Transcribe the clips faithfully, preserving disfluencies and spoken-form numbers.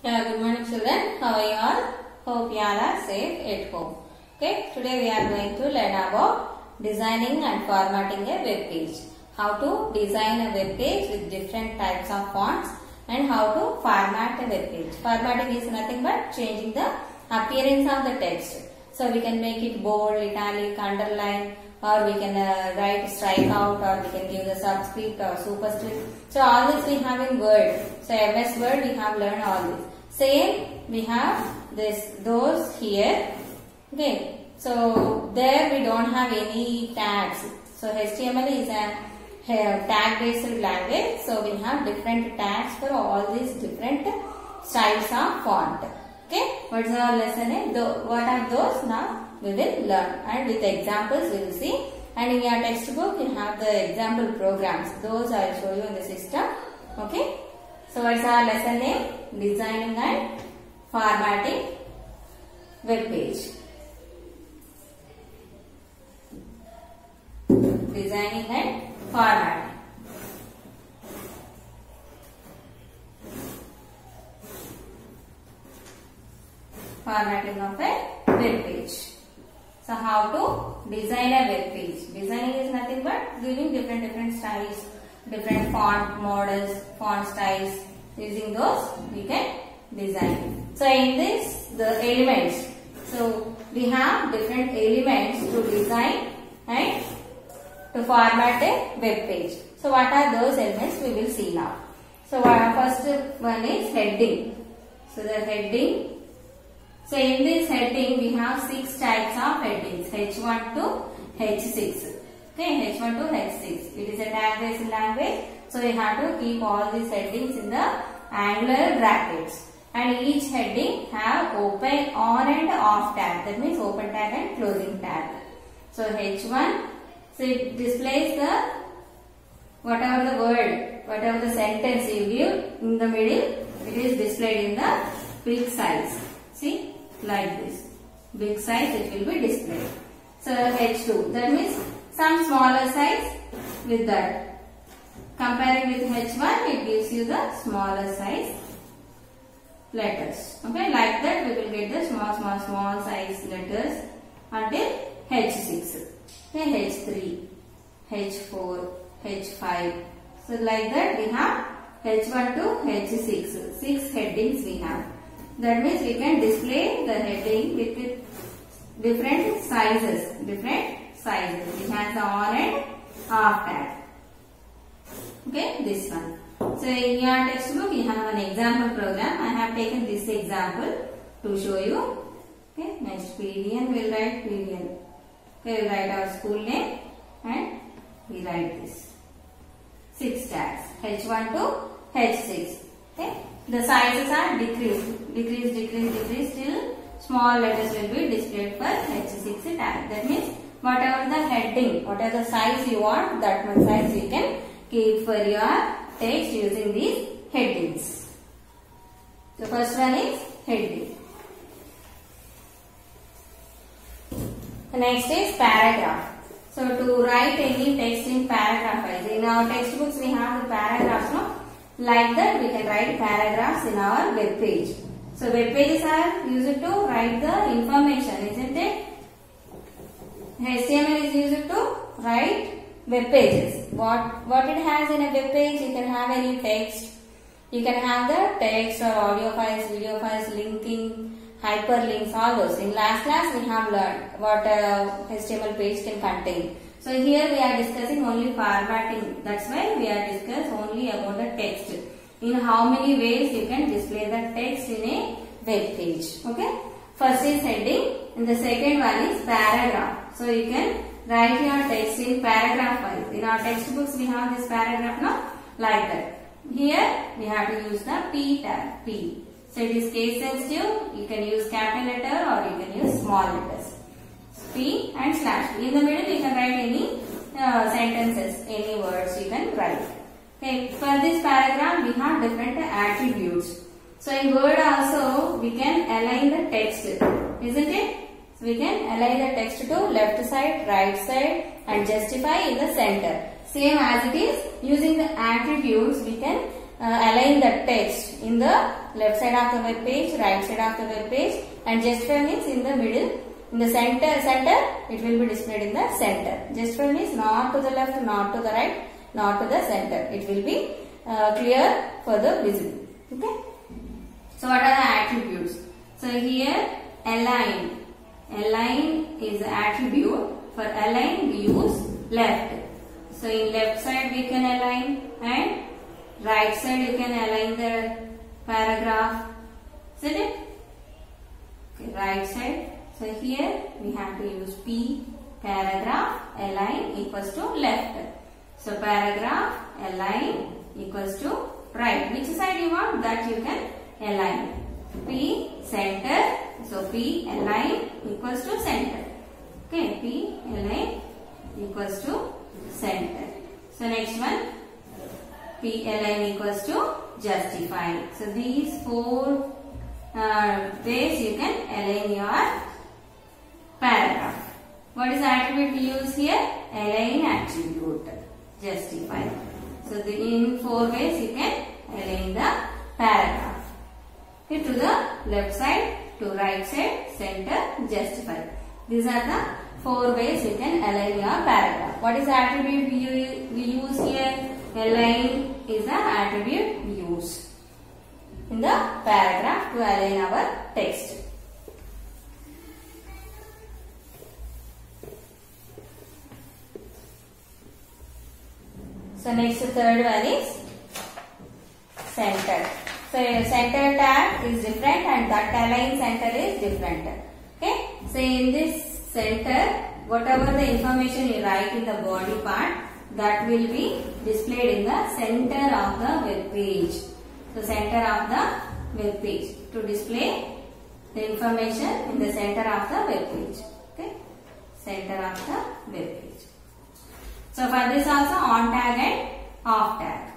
Yeah, good morning children. How are you all? Hope you all are safe at home. Okay, today we are going to learn about designing and formatting a web page. How to design a web page with different types of fonts and how to format a web page. Formatting is nothing but changing the appearance of the text. So we can make it bold, italic, underline, or we can uh, write strike out, or we can give the subscript or superscript. So all this we have in Word. So M S Word we have learned all this. Same we have this those here. Okay. So there we don't have any tags. So H T M L is a tag based language. So we have different tags for all these different styles of font. Okay. What is our lesson? What are those? Now we will learn, and with examples we will see. And in your textbook you have the example programs. Those I will show you in the system. Okay. So what is our lesson name? Designing and formatting web page. Designing and formatting. Formatting of a web page. So how to design a web page? Designing is nothing but giving different different styles, different font models, font styles. Using those we can design. So in this the elements. So we have different elements to design and to format a web page. So what are those elements we will see now. So our first one is heading. So the heading. So in this heading we have six types of headings, H one to H six. Okay, H one to H six. It is a tag based language. So we have to keep all these headings in the angular brackets. And each heading have open on and off tag. That means open tag and closing tag. So H one, so it displays the whatever the word, whatever the sentence you give in the middle, it is displayed in the big size. See, like this. Big size it will be displayed. So H two, that means some smaller size with that. Comparing with H one, it gives you the smaller size letters. Okay, like that we will get the small, small, small size letters until H six. Okay, H three, H four, H five. So like that we have H one to H six. Six headings we have. That means we can display the heading with different sizes. Different sizes. It has the on and off tag. Okay, this one. So in your textbook you have an example program. I have taken this example to show you. Okay, next P D N, we will write P D N. Okay, we will write our school name and we write this. Six tags, H one to H six. Okay, the sizes are decreased, decrease, decrease, decrease till small letters will be displayed for H six tag. That means whatever the heading, whatever the size you want, that much size you can keep for your text using these headings. The first one is heading. The next is paragraph. So to write any text in paragraph wise, in our textbooks we have the paragraphs, no? Like that we can write paragraphs in our web page. So web pages are used to write the information, isn't it? H T M L is used to write web pages. What, what it has in a web page, you can have any text. You can have the text or audio files, video files, linking, hyperlinks, all those. In last class we have learned what a H T M L page can contain. So here we are discussing only formatting. That's why we are discussing only about the text. In how many ways you can display the text in a web page. Okay. First is heading and the second one is paragraph. So you can write your text in paragraph wise. In our textbooks we have this paragraph now like that. Here we have to use the P tag, P. So it is case sensitive. You can use capital letter or you can use small letters. P and slash P. In the middle you can write any uh, sentences, any words you can write. Okay. For this paragraph we have different attributes. So in Word also we can align the text, isn't it? So we can align the text to left side, right side and justify in the center. Same as it is, using the attributes we can uh, align the text in the left side of the web page, right side of the web page, and justify means in the middle, in the center, center it will be displayed in the center. Justify means not to the left, not to the right, not to the center. It will be uh, clear for the visible. Okay. So what are the attributes? So here align. Align is the attribute. For align we use left. So in left side we can align, and right side you can align the paragraph. Is it? Okay, right side. So here we have to use P, paragraph align equals to left. So paragraph align equals to right. Which side you want, that you can align. P center. So P align equals to center. Okay, P align equals to center. So next one, P align equals to justify. So these four uh, ways you can align your paragraph. What is the attribute we use here? Align attribute. Justify. So the, in four ways you can align the paragraph. Okay, to the left side, to right side, center, justify. These are the four ways you can align your paragraph. What is the attribute we, we use here? Align is the attribute we use in the paragraph to align our text. So next, third one is center. So center tag is different and that align center is different. Okay. So in this center, whatever the information you write in the body part, that will be displayed in the center of the web page. So center of the web page to display the information in the center of the web page. Okay. Center of the web page. So for this also on tag and off tag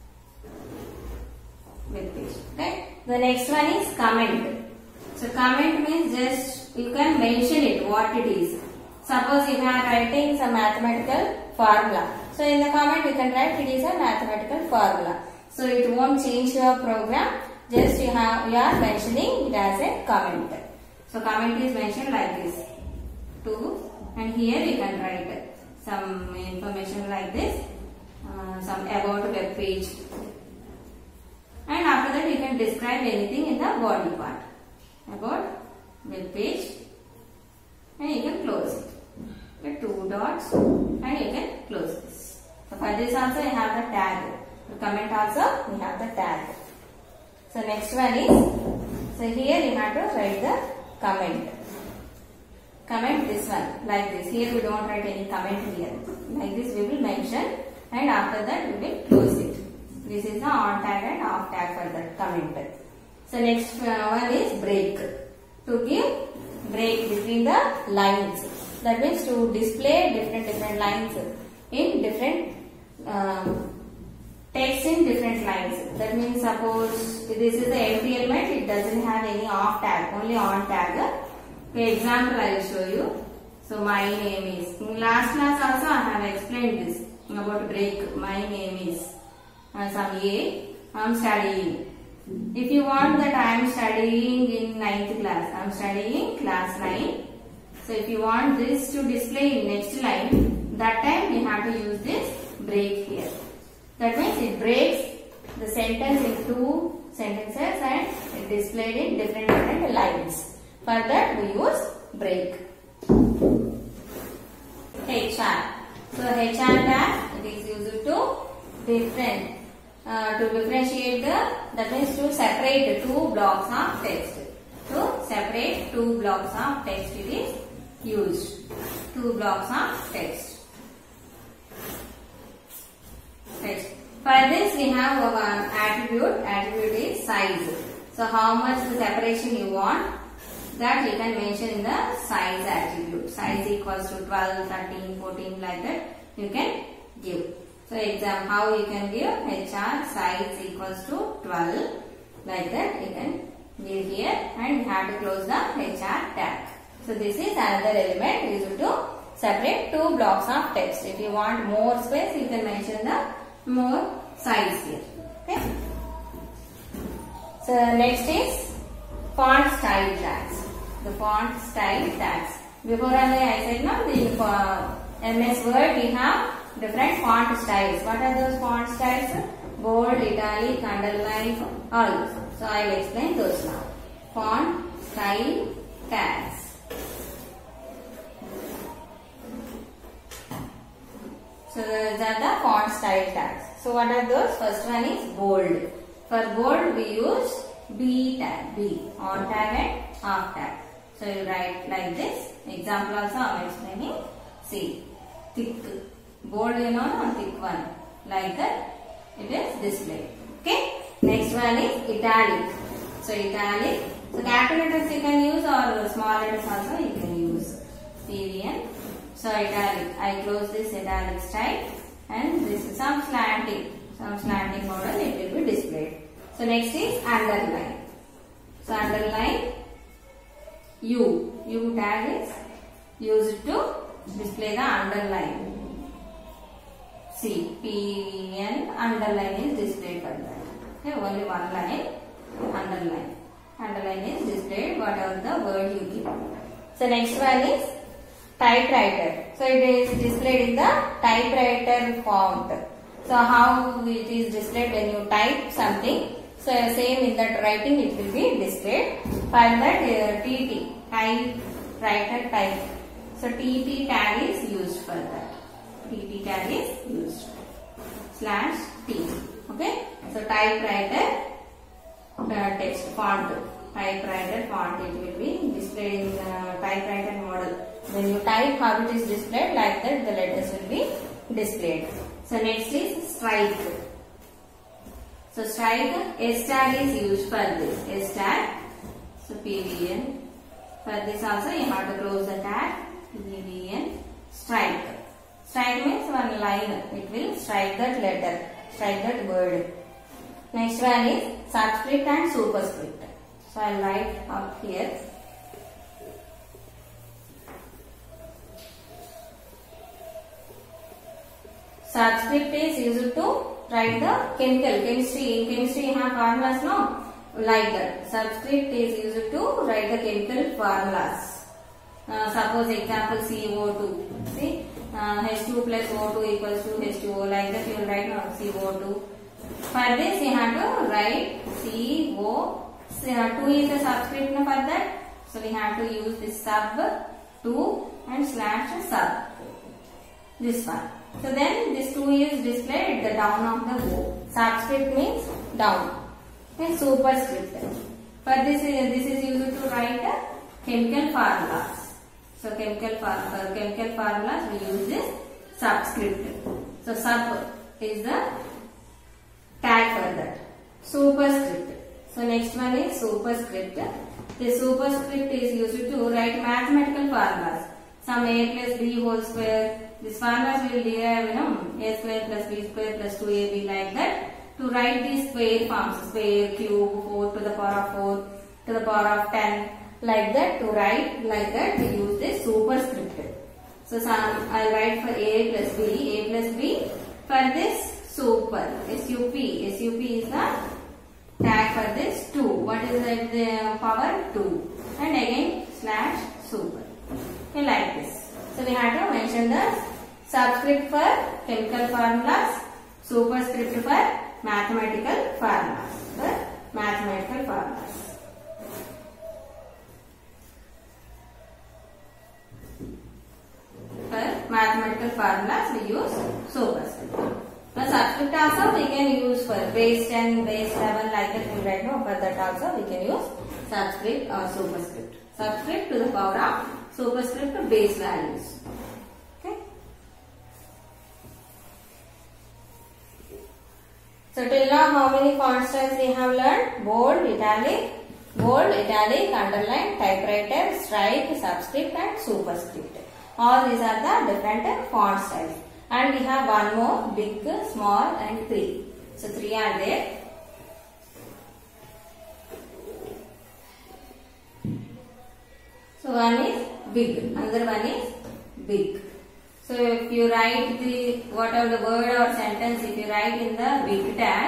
web page. Okay. The next one is comment. So comment means just you can mention it what it is. Suppose you are writing some mathematical formula. So in the comment you can write it is a mathematical formula. So it won't change your program. Just you have you are mentioning it as a comment. So comment is mentioned like this. Two, and here you can write some information like this, uh, some about web page, and after that you can describe anything in the body part about web page, and you can close it with two dots, and you can close this. So for this also you have the tag. The comment also we have the tag. So next one is, so here you have to write the comment. Comment this one like this. Here we don't write any comment here. Like this we will mention, and after that we will close it. This is the on tag and off tag for that comment. So next one is break. To give break between the lines. That means to display different different lines in different um, text in different lines. That means suppose this is the empty element, it doesn't have any off tag, only on tag. Okay, example I will show you. So my name is. In last class also I have explained this about break. My name is uh, some A. I am studying. If you want that I am studying in ninth class, I am studying class nine. So if you want this to display in next line, that time we have to use this break here. That means it breaks the sentence in two sentences and it displayed in different different lines. For that we use break. H R. So H R tag it is used to different uh, to differentiate the, that means to separate two blocks of text. To separate two blocks of text it is used. Two blocks of text. Text. For this we have one attribute. Attribute is size. So how much the separation you want, that you can mention in the size attribute. Size equals to twelve, thirteen, fourteen, like that you can give. So example, how you can give H R size equals to twelve, like that you can give here, and you have to close the H R tag. So this is another element used to separate two blocks of text. If you want more space, you can mention the more size here. Okay. So next is font style tags. The font style tags. Before only I said now in uh, M S Word we have different font styles. What are those font styles? Bold, italic, underline, all those. So I will explain those now. Font style tags. So these are the font style tags. So what are those? First one is bold. For bold we use B tag, B, on tag and off tag. So you write like this. Example also I am explaining. See, thick, bold you know, no, thick one. Like that it is displayed. Okay. Next one is italic. So italic. So capital letters you can use or small letters also you can use. P V N. So italic. I close this italic style and this is some slanting. Some slanting model it will be displayed. So next is underline. So underline U. U tag is used to display the underline. See, P V N underline is displayed for that. Okay, only one line underline. Underline is displayed whatever the word you give. So next one is typewriter. So it is displayed in the typewriter font. So how it is displayed when you type something. So same in that writing it will be displayed. For that uh, T T, typewriter type. So T T tag is used for that. T T tag is used. Slash T. Okay. So typewriter uh, text font. Typewriter font it will be displayed in uh, typewriter model. When you type how it is displayed, like that the letters will be displayed. So next is strike. So strike, S tag is used for this. S tag. So P V N. For this also you have to close the tag. P V N. Strike. Strike means one line. It will strike that letter. Strike that word. Next one is subscript and superscript. So I will write up here. Subscript is used to write the chemical, chemistry. In chemistry you have formulas, no? Like that. Subscript is used to write the chemical formulas. Uh, suppose example C O two. See, uh, H two plus O two equals to H two O. Like that you will write no, C O two. For this you have to write C O. So, uh, two is the subscript no, for that. So we have to use this sub two and slash sub. This one. So then this two is displayed at the down of the O. Subscript means down. And superscript. For this, this is used to write uh, chemical formulas. So chemical for, for chemical formulas we use this subscript. So sub is the tag for that. Superscript. So next one is superscript. The superscript is used to write mathematical formulas. Some a plus b whole square. These formulas will derive, you know, a square plus b square plus two a b like that. To write these square forms, square, cube, four to the power of four, to the power of ten, like that. To write like that, we use this superscript. So some I will write for a plus b, a plus b. For this super, S U P, S U P is the tag for this two. What is the, the power? two. And again slash super. Okay, like this. So we have to mention the subscript for chemical formulas, superscript for mathematical formulas. For mathematical formulas. For mathematical formulas we use superscript. For subscript also we can use for base ten, base eleven like that we write no. For that also we can use subscript or superscript. Subscript to the power of superscript to base values. Okay. So till now how many font styles we have learned? Bold, italic, bold, italic, underline, typewriter, strike, subscript and superscript. All these are the different font styles. And we have one more, big, small and three. So three are there. So one is big, another one is big. So if you write the whatever the word or sentence, if you write in the big tag,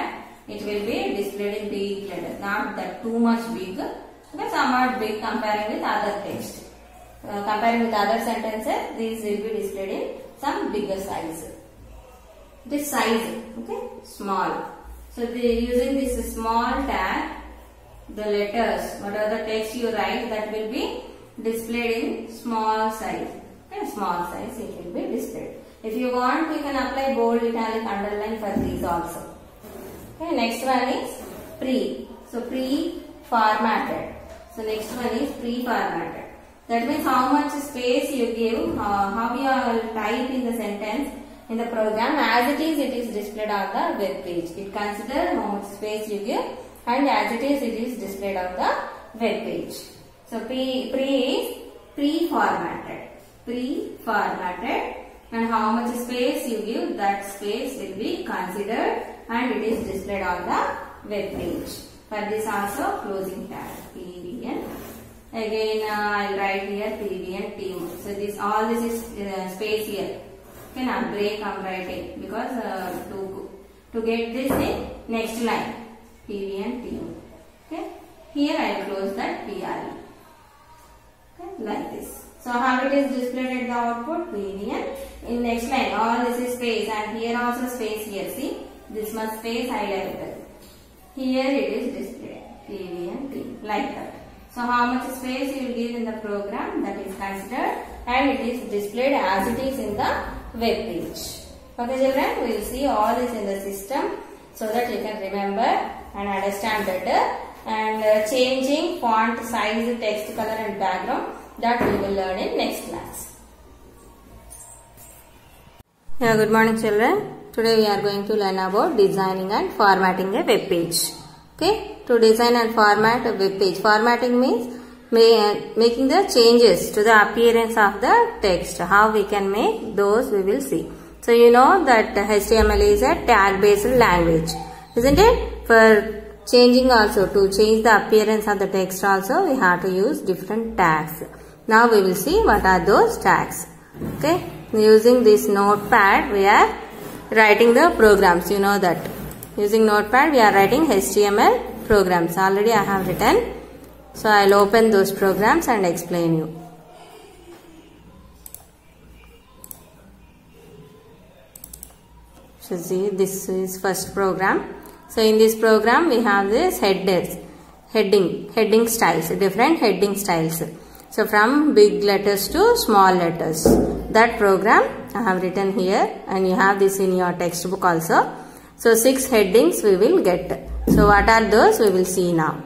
it will be displayed in big letters, not that too much big, but somewhat big comparing with other text. Uh, comparing with other sentences, these will be displayed in some bigger size. This size, okay, small. So the, using this small tag, the letters, whatever the text you write, that will be displayed in small size. Okay, small size it will be displayed. If you want, we can apply bold, italic, underline for these also. Okay, next one is pre. So pre-formatted. So next one is pre-formatted. That means how much space you give, uh, how you will type in the sentence in the program. As it is, it is displayed on the web page. It considers how much space you give, and as it is, it is displayed on the web page. So pre, pre is pre-formatted. Pre-formatted, and how much space you give, that space will be considered and it is displayed on the web page. For this also closing tag P V N. Again uh, I will write here P V N team. So this all this is uh, space here. Okay, now break I am writing because uh, to to get this in next line P V N team. Okay, here I will close that P R E. Okay, like this. So how it is displayed at the output? P V N. In next line, all this is space, and here also space here. See, this much space highlighted. Here it is displayed. P V N T, like that. So how much space you will give in the program, that is considered, and it is displayed as it is in the web page. Okay children, we will see all this in the system so that you can remember and understand better. And uh, changing font size, text color and background, that we will learn in next class. Yeah, good morning children. Today we are going to learn about designing and formatting a web page. Okay, to design and format a web page. Formatting means making the changes to the appearance of the text. How we can make those we will see. So you know that H T M L is a tag based language, isn't it? For changing also, to change the appearance of the text also, we have to use different tags. Now we will see what are those tags. Okay, using this notepad we are writing the programs. You know that using notepad we are writing H T M L programs. Already I have written, so I will open those programs and explain you. So see, this is first program. So in this program we have this headers, heading, heading styles, different heading styles. So from big letters to small letters. That program I have written here, and you have this in your textbook also. So six headings we will get. So what are those we will see now.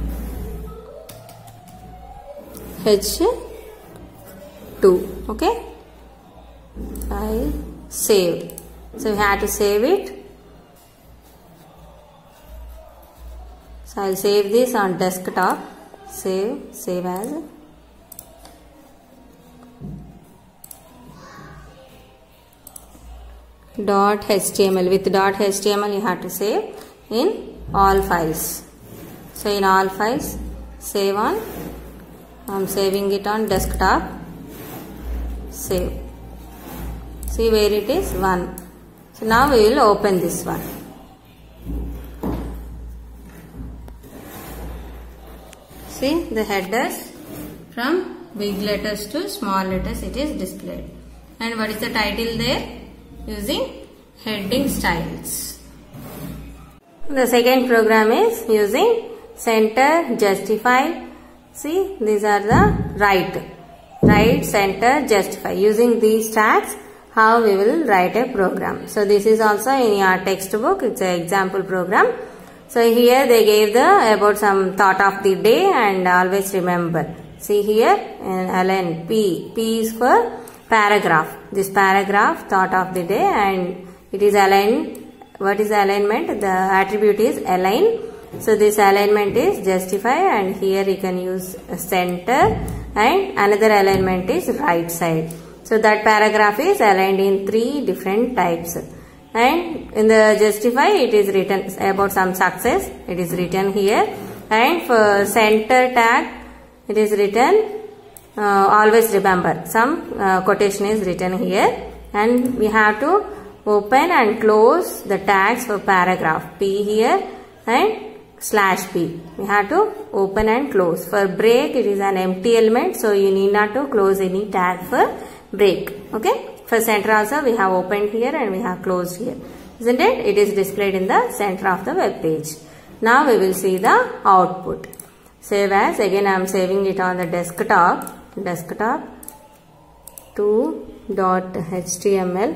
H two. Okay. I save. So we have to save it. So I will save this on desktop. Save, save as. Dot H T M L. With dot H T M L you have to save in all files. So in all files, save on. I am saving it on desktop. Save. See where it is? one. So now we will open this one. See the headers, from big letters to small letters it is displayed. And what is the title there? Using heading styles. The second program is using center, justify. See, these are the right, right, center, justify. Using these tags, how we will write a program. So this is also in your textbook. It's an example program. So here they gave the about some thought of the day, and always remember. See here in L N P. P is for paragraph. This paragraph thought of the day, and it is aligned. What is alignment? The attribute is align. So this alignment is justify, and here you can use center, and another alignment is right side. So that paragraph is aligned in three different types. And in the justify it is written about some success. It is written here. And for center tag it is written uh, always remember. Some uh, quotation is written here. And we have to open and close the tags for paragraph. P here and slash P. We have to open and close. For break, it is an empty element, so you need not to close any tag for break. Okay. For center also, we have opened here and we have closed here. Isn't it? It is displayed in the center of the web page. Now we will see the output. Save as. Again, I am saving it on the desktop. Desktop two dot H T M L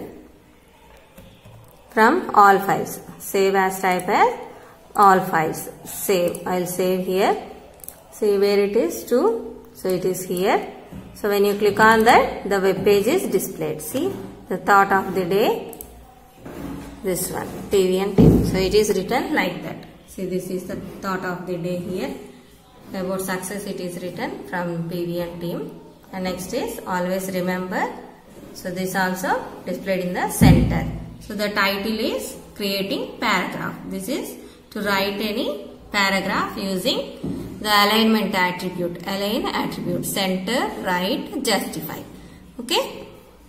from all files. Save as type as all files. Save. I will save here. See where it is to. So it is here. So when you click on that, the web page is displayed. See the thought of the day. This one, P V N team. So it is written like that. See, this is the thought of the day here. About success, it is written from P V N team. And next is always remember. So this also displayed in the center. So the title is creating paragraph. This is to write any paragraph using the alignment attribute. Align attribute. Center, right, justify. Okay.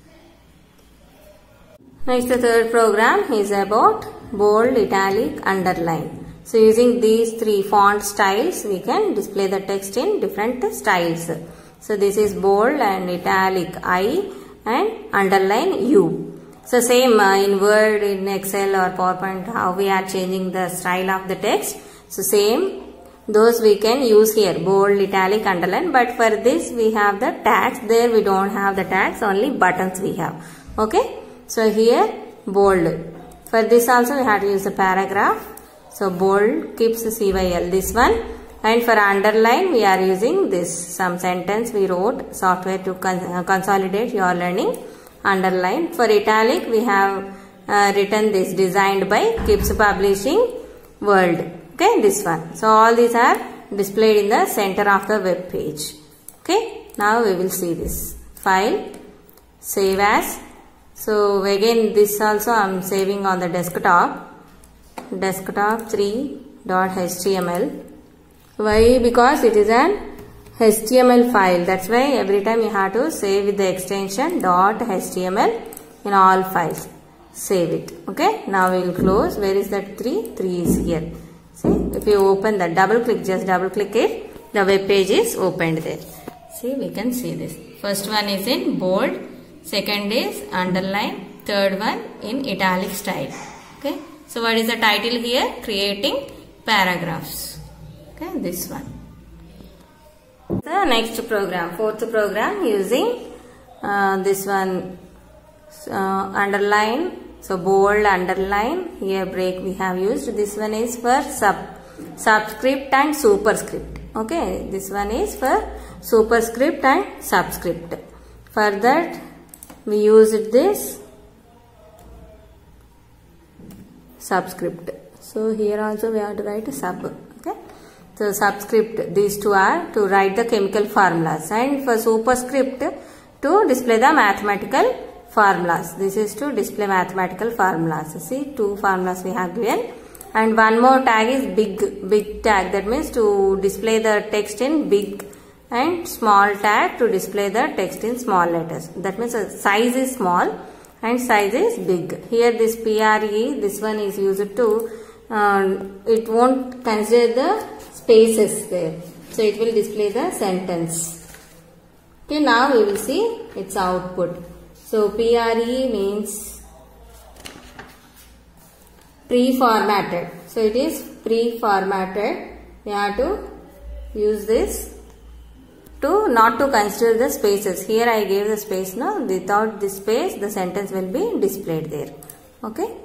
Next, the third program is about bold, italic, underline. So using these three font styles, we can display the text in different styles. So this is bold and italic I and underline U. So same uh, in Word, in Excel or PowerPoint, how we are changing the style of the text. So same, those we can use here, bold, italic, underline. But for this we have the tags. There we don't have the tags, only buttons we have. Okay. So here bold. For this also we have to use the paragraph. So bold keeps C Y L, this one. And for underline we are using this, some sentence we wrote, software to con uh, consolidate your learning, underline. For italic we have uh, written this, designed by Kips Publishing World. Okay, this one. So all these are displayed in the center of the web page. Okay, now we will see this. File, save as. So again this also I am saving on the desktop. Desktop three dot H T M L. Why? Because it is an H T M L file. That's why every time you have to save with the extension .H T M L in all files. Save it. Okay. Now we will close. Where is that three? three is here. See, if you open that, double click, just double click it, the web page is opened there. See, we can see this. First one is in bold, second is underline, third one in italic style. Okay. So what is the title here? Creating paragraphs. Okay, this one. The next program, fourth program, using uh, this one, uh, underline. So bold, underline, here break we have used. This one is for sub, subscript and superscript. Okay, this one is for superscript and subscript. For that we used this subscript. So here also we have to write a sub. Okay. So subscript, these two are to write the chemical formulas, and for superscript to display the mathematical formulas. This is to display mathematical formulas. See, two formulas we have given, and one more tag is big, big tag. That means to display the text in big, and small tag to display the text in small letters. That means the size is small and size is big. Here this P R E, this one is used to, uh, it won't consider the spaces there. So it will display the sentence. Okay, now we will see its output. So P R E means pre-formatted. So it is pre-formatted. We have to use this to not to consider the spaces. Here I gave the space now. Without this space, the sentence will be displayed there. Okay.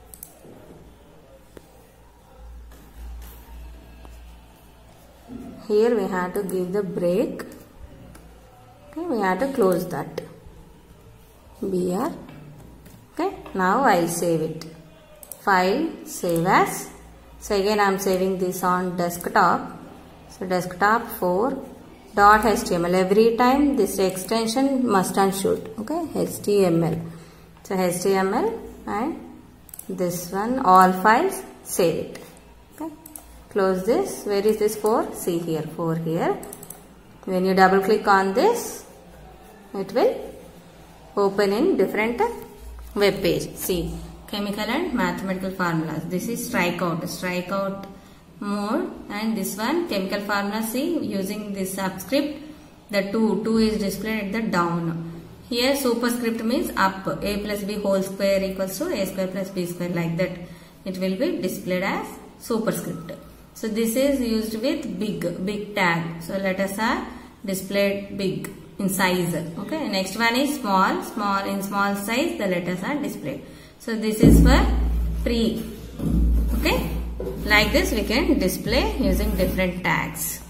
Here we have to give the break. Okay, we have to close that. B R. Okay, now I will save it. File, save as. So again I am saving this on desktop. So desktop four dot H T M L. Every time this extension must and should. Okay, H T M L. So H T M L and this one, all files, save it. Okay, close this. Where is this four? See here, four here. When you double click on this, it will open in different web page. See, chemical and mathematical formulas. This is strikeout, strikeout mode, and this one chemical formula. See, using this subscript, the two, two is displayed at the down. Here superscript means up, a plus b whole square equals to a square plus b square, like that. It will be displayed as superscript. So this is used with big, big tag. So letters are displayed big in size. Okay. Next one is small, small in small size the letters are displayed. So this is for pre. Okay. Like this we can display using different tags.